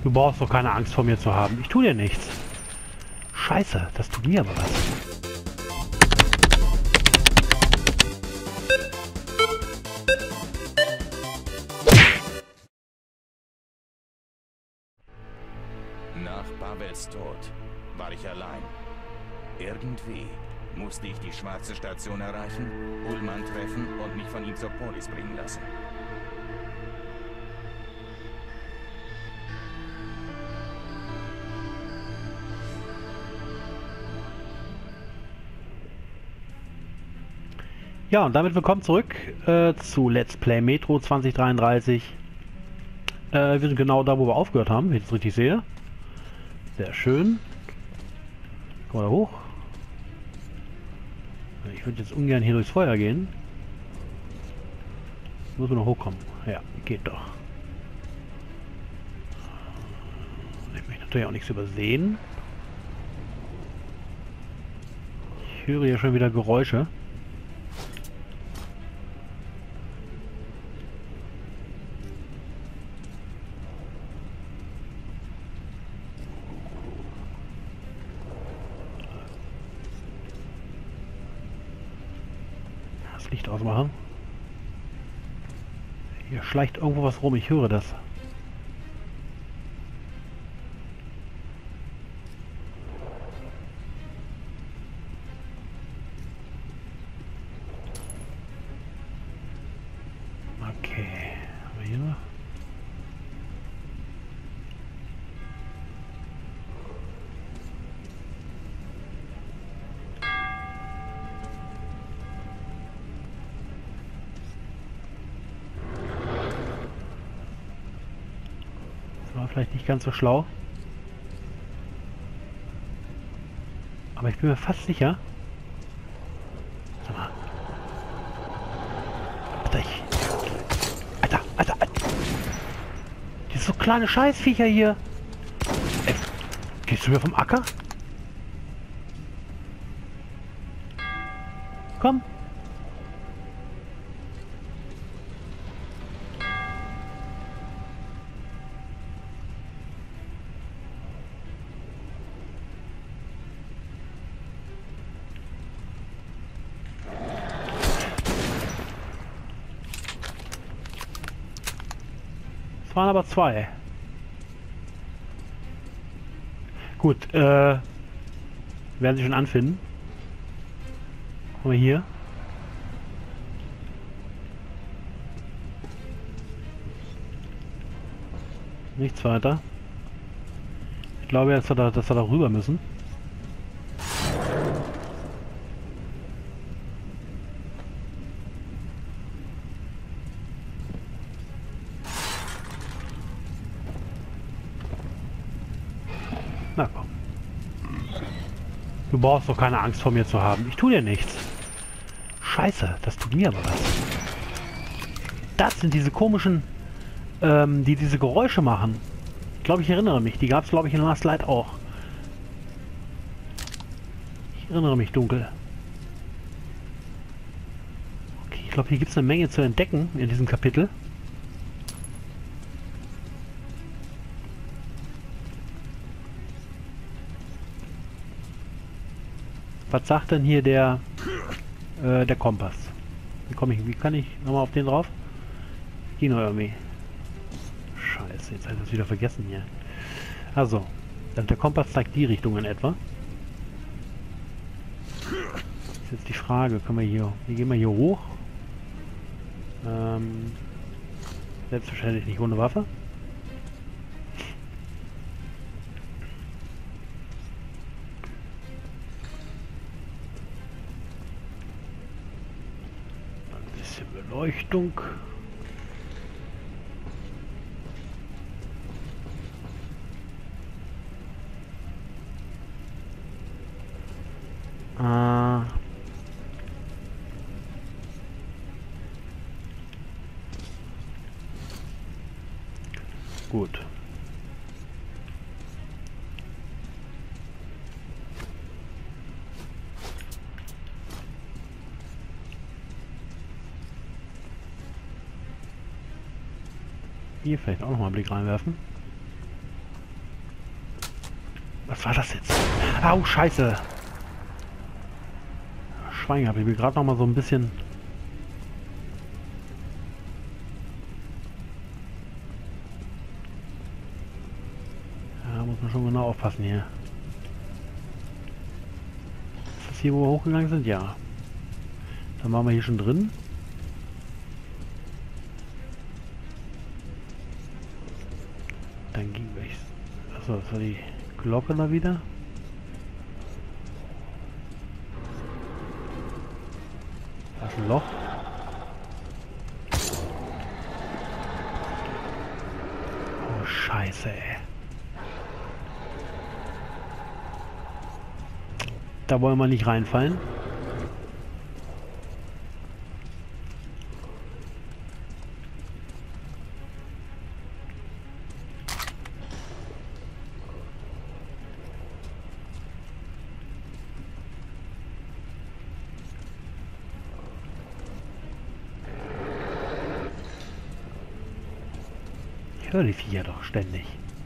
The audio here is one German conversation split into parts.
Du brauchst doch keine Angst vor mir zu haben. Ich tue dir nichts. Scheiße, das tut mir aber was. Nach Pavels Tod war ich allein. Irgendwie musste ich die schwarze Station erreichen, Ullmann treffen und mich von ihm zur Polis bringen lassen. Ja, und damit willkommen zurück zu Let's Play Metro 2033. Wir sind genau da, wo wir aufgehört haben, wenn ich das richtig sehe. Sehr schön. Kommen wir da hoch. Ich würde jetzt ungern hier durchs Feuer gehen. Muss man noch hochkommen. Ja, geht doch. Ich möchte natürlich auch nichts übersehen. Ich höre hier schon wieder Geräusche. Das Licht ausmachen. Hier schleicht irgendwo was rum, ich höre das. Okay, haben wir hier noch? War vielleicht nicht ganz so schlau. Aber ich bin mir fast sicher. Sag mal. Alter. Die so kleine Scheißviecher hier. Ey, gehst du wieder vom Acker? Komm. Waren aber zwei. Gut, werden sie schon anfinden. Gucken wir hier. Nichts weiter. Ich glaube jetzt, dass wir da rüber müssen. Na komm. Du brauchst doch keine Angst vor mir zu haben. Ich tue dir nichts. Scheiße, das tut mir aber was. Das sind diese komischen, die diese Geräusche machen. Ich glaube, ich erinnere mich. Die gab es, glaube ich, in Last Light auch. Ich erinnere mich dunkel. Okay, ich glaube, hier gibt es eine Menge zu entdecken in diesem Kapitel. Was sagt denn hier der Kompass? Wie kann ich nochmal auf den drauf? Ging noch irgendwie. Scheiße, jetzt habe ich das wieder vergessen hier. Also, der Kompass zeigt die Richtung in etwa. Ist jetzt die Frage, wie gehen wir hier hoch? Selbstverständlich nicht ohne Waffe. Beleuchtung. Gut. Hier vielleicht auch noch mal einen Blick reinwerfen. Was war das jetzt? Au, Scheiße! Schwein habe ich mir gerade noch mal so ein bisschen... Ja, muss man schon genau aufpassen hier. Ist das hier, wo wir hochgegangen sind? Ja. Dann waren wir hier schon drin. Dann ging ich... Achso, das war die Glocke da wieder. Da ist ein Loch. Oh, Scheiße, ey. Da wollen wir nicht reinfallen. Ich höre die Viecher doch ständig.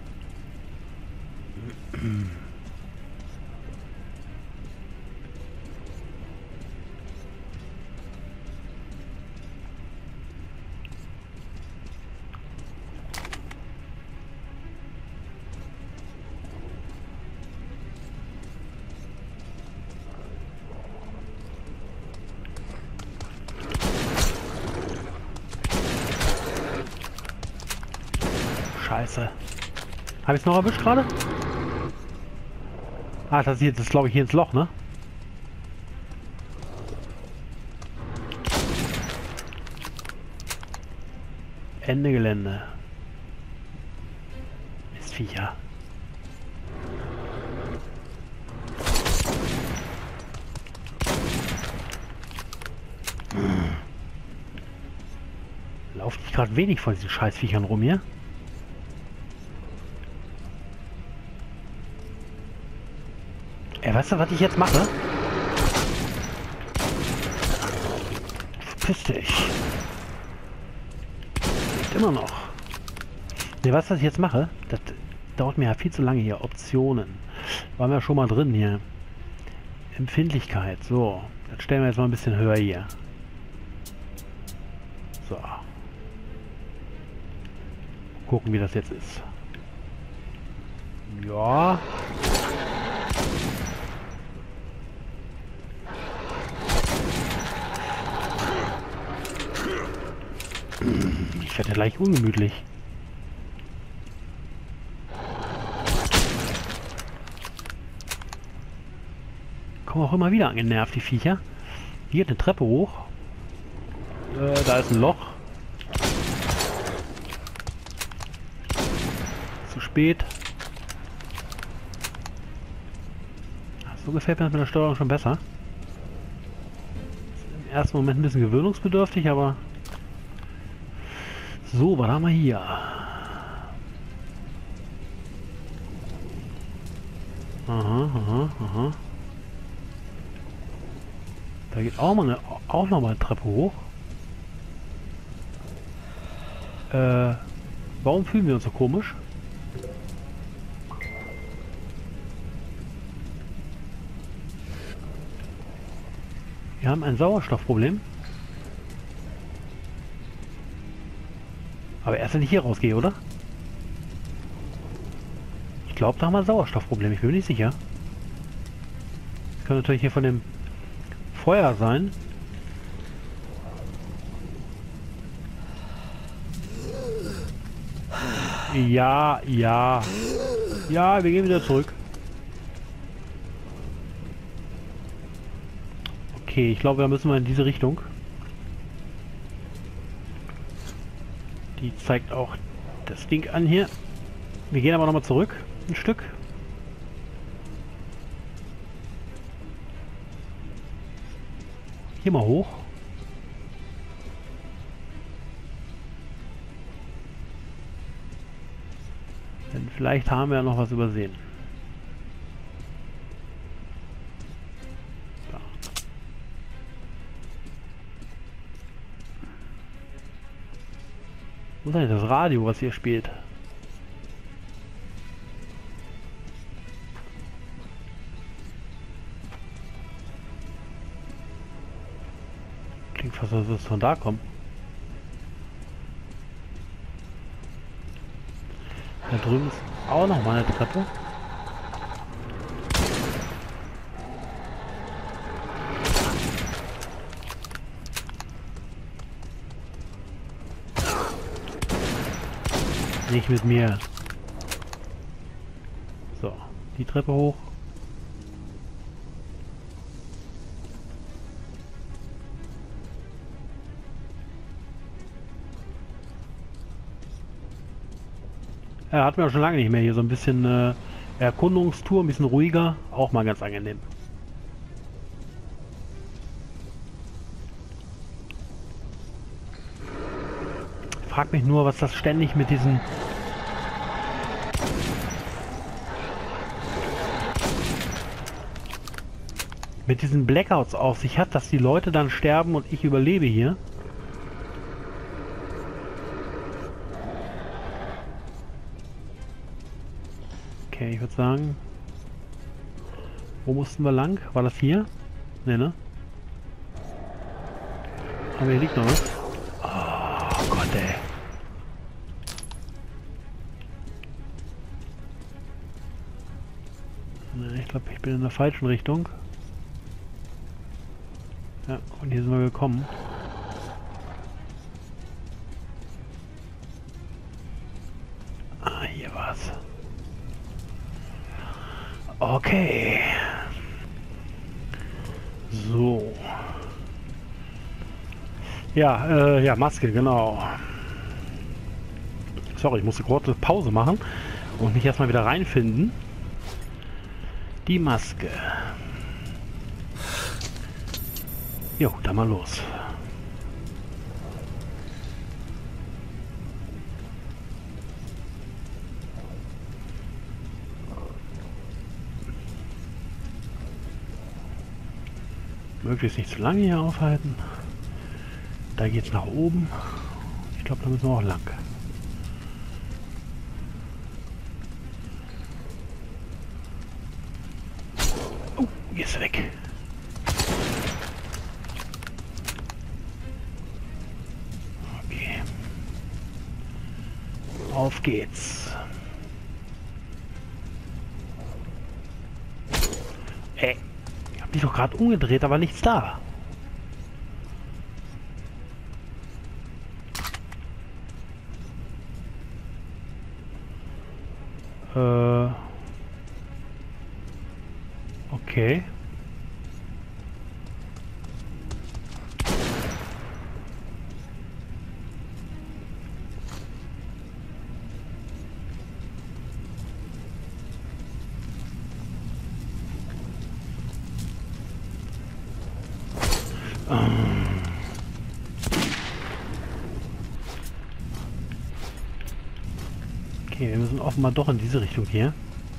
Scheiße. Habe ich es noch erwischt gerade? Ah, das ist jetzt, glaube ich, hier ins Loch, ne? Ende Gelände. Mistviecher. Lauft nicht gerade wenig von diesen Scheißviechern rum hier? Ey, weißt du, was ich jetzt mache? Verpiss dich. Nicht immer noch. Ne, weißt du, was ich jetzt mache? Das dauert mir ja viel zu lange hier. Optionen. Waren wir schon mal drin hier. Empfindlichkeit. So. Das stellen wir jetzt mal ein bisschen höher hier. So. Gucken, wie das jetzt ist. Ja. Ich werde ja gleich ungemütlich. Kommen auch immer wieder angenervt, die Viecher. Hier eine Treppe hoch. Da ist ein Loch. Zu spät. So gefällt mir das mit der Steuerung schon besser. Ist im ersten Moment ein bisschen gewöhnungsbedürftig, aber... So, was haben wir hier? Aha. Da geht auch noch mal eine Treppe hoch. Warum fühlen wir uns so komisch? Wir haben ein Sauerstoffproblem. Aber erst wenn ich hier rausgehe, oder? Ich glaube, da haben wir ein Sauerstoffproblem. Ich bin mir nicht sicher. Das kann natürlich hier von dem Feuer sein. Ja. Ja, wir gehen wieder zurück. Okay, ich glaube, da müssen wir in diese Richtung. Die zeigt auch das Ding an hier. Wir gehen aber nochmal zurück. Ein Stück. Hier mal hoch. Denn vielleicht haben wir ja noch was übersehen. So. Wo ist denn das Radio, was hier spielt? Was soll das von da kommen? Da drüben ist auch noch mal eine Treppe. Nicht mit mir. So, die Treppe hoch. Ja, hatten wir schon lange nicht mehr. Hier so ein bisschen Erkundungstour, ein bisschen ruhiger. Auch mal ganz angenehm. Ich frag mich nur, was das ständig mit diesen... Blackouts auf sich hat, dass die Leute dann sterben und ich überlebe hier. Okay, ich würde sagen... Wo mussten wir lang? War das hier? Ne? Aber hier liegt noch was. Oh Gott, ey. Ne, ich glaube, ich bin in der falschen Richtung. Ja, und hier sind wir gekommen. Ah, hier war's. Okay. So. Ja, ja, Maske, genau. Sorry, ich musste kurz Pause machen und mich erstmal wieder reinfinden. Die Maske. Jo, dann mal los. Möglichst nicht zu lange hier aufhalten. Da geht's nach oben. Ich glaube, da müssen wir auch lang. Oh, hier ist er weg. Okay. Auf geht's. Ey, ich hab mich doch gerade umgedreht, aber nichts da. Okay. Okay, wir müssen offenbar doch in diese Richtung hier.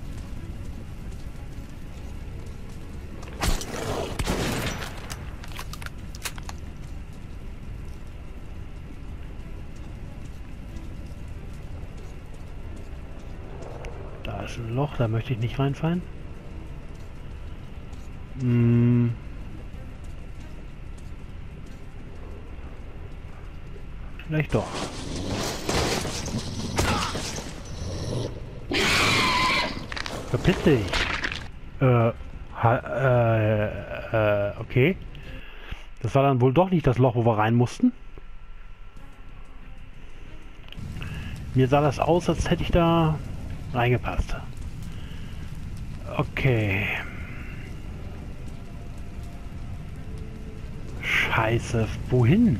Da ist ein Loch, da möchte ich nicht reinfallen. Vielleicht doch. Verpiss dich. Okay. Das war dann wohl doch nicht das Loch, wo wir rein mussten. Mir sah das aus, als hätte ich da reingepasst. Okay. Scheiße. Wohin?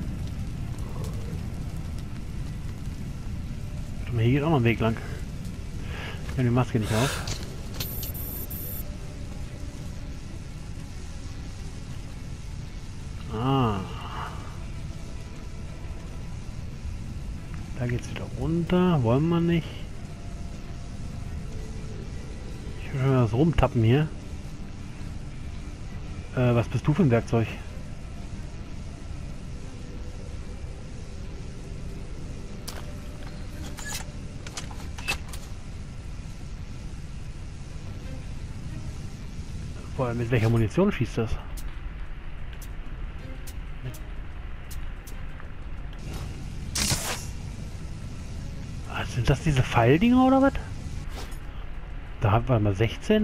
Hier geht auch noch ein Weg lang. Ich habe die Maske nicht auf. Ah. Da geht's wieder runter. Wollen wir nicht. Ich will schon was rumtappen hier. Was bist du für ein Werkzeug? Boah, mit welcher Munition schießt das? das diese Pfeildinger oder was? Da haben wir mal 16.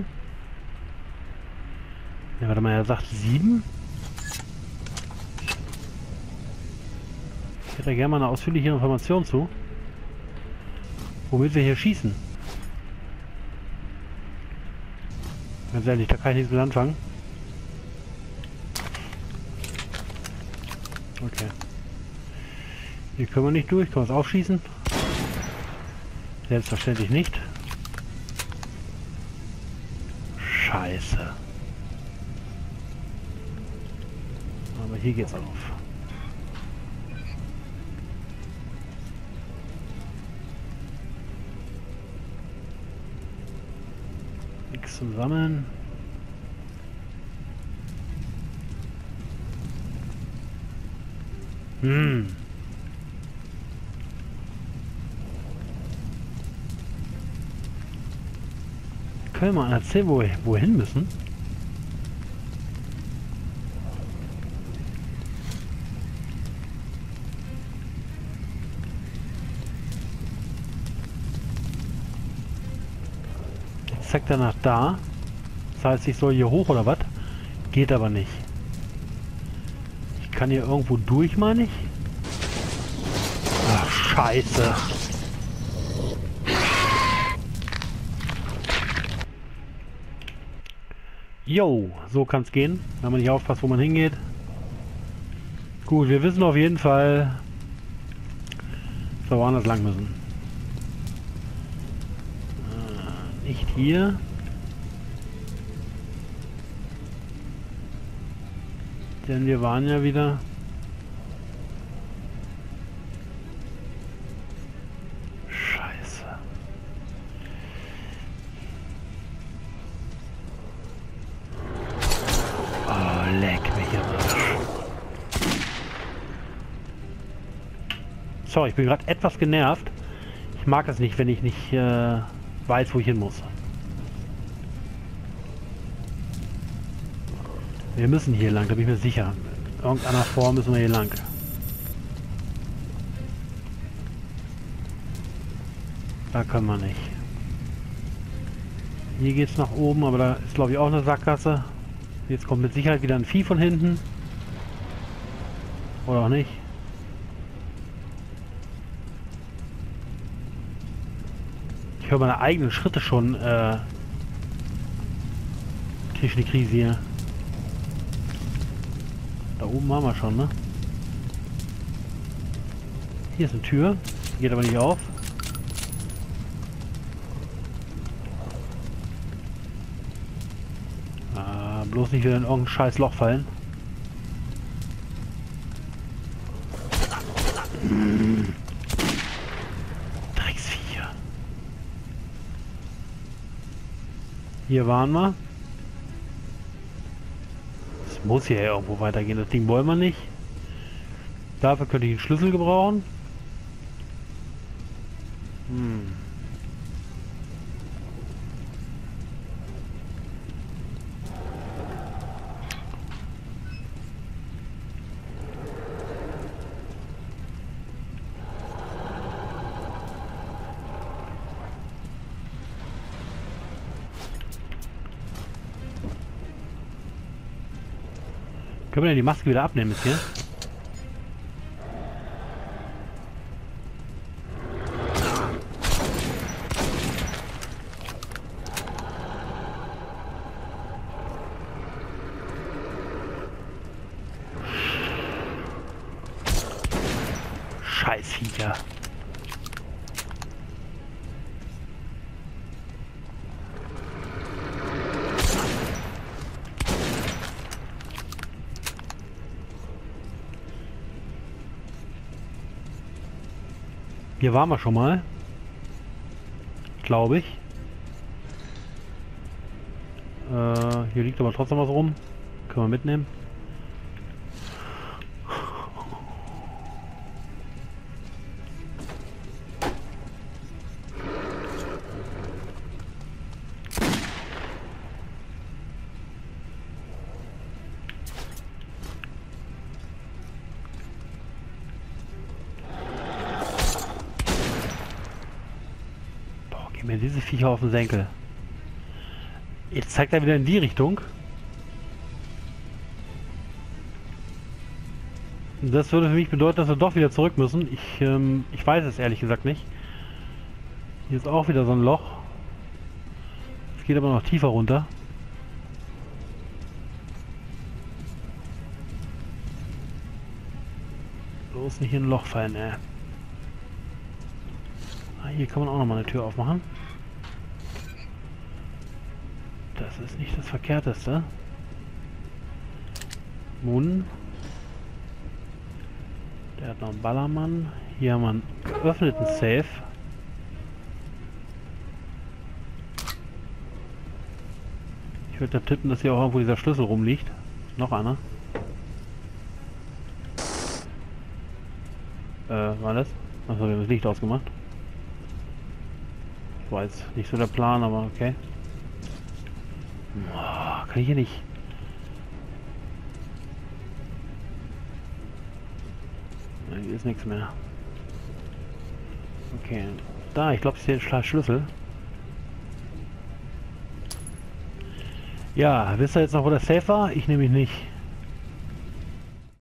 Ja, warte mal, er sagt 7. Ich hätte da gerne mal eine ausführliche Information zu. Womit wir hier schießen. Ganz ehrlich, da kann ich nichts mit anfangen. Okay. Hier können wir nicht durch. Können wir es aufschießen? Selbstverständlich nicht. Scheiße. Aber hier geht's auf. Nichts zum Sammeln. Können wir mal erzählen, wo wir wohin müssen? Jetzt zeigt er nach da. Das heißt, ich soll hier hoch oder was? Geht aber nicht. Ich kann hier irgendwo durch, meine ich? Ach, Scheiße. Jo, so kann es gehen, wenn man nicht aufpasst, wo man hingeht. Gut, wir wissen auf jeden Fall, dass wir woanders lang müssen. Nicht hier. Denn wir waren ja wieder... Scheiße. Oh, leck mich am Arsch. Sorry, ich bin gerade etwas genervt. Ich mag es nicht, wenn ich nicht weiß, wo ich hin muss. Wir müssen hier lang, da bin ich mir sicher. In irgendeiner Form müssen wir hier lang. Da können wir nicht. Hier geht es nach oben, aber da ist, glaube ich, auch eine Sackgasse. Jetzt kommt mit Sicherheit wieder ein Vieh von hinten. Oder auch nicht. Ich höre meine eigenen Schritte schon. Kriege ich die Krise hier. Da oben waren wir schon, ne? Hier ist eine Tür. Die geht aber nicht auf. Bloß nicht wieder in irgendein scheiß Loch fallen. Drecksviecher. Hier waren wir. Es muss hier irgendwo weitergehen. Das Ding wollen wir nicht. Dafür könnte ich einen Schlüssel gebrauchen. Können wir denn die Maske wieder abnehmen jetzt hier? Scheißviecher. Hier waren wir schon mal. Glaube ich. Hier liegt aber trotzdem was rum. Können wir mitnehmen. mir diese Viecher auf den Senkel. Jetzt zeigt er wieder in die Richtung. Das würde für mich bedeuten, dass wir doch wieder zurück müssen. Ich weiß es ehrlich gesagt nicht. Hier ist auch wieder so ein Loch. Es geht aber noch tiefer runter. Bloß nicht in ein Loch fallen, hier kann man auch noch mal eine Tür aufmachen. Das ist nicht das Verkehrteste. Moon. Der hat noch einen Ballermann. Hier haben wir einen geöffneten Safe. Ich würde da tippen, dass hier auch irgendwo dieser Schlüssel rumliegt. Noch einer. War das? Achso, wir haben das Licht ausgemacht. War jetzt nicht so der Plan, aber okay. Boah, kann ich hier nicht. Nein, hier ist nichts mehr. Okay. Da, ich glaube, es ist hier ein Schlüssel. Ja, wisst ihr jetzt noch, wo der Safe war? Ich nämlich nicht.